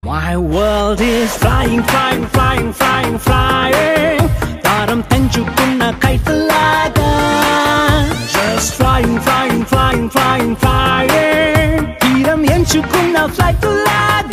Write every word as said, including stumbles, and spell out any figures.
My world is flying, flying, flying, flying, flying. Taram tenchukunna kaitalaga. Just flying, flying, flying, flying, flying. Teeram enchukunna flight laga.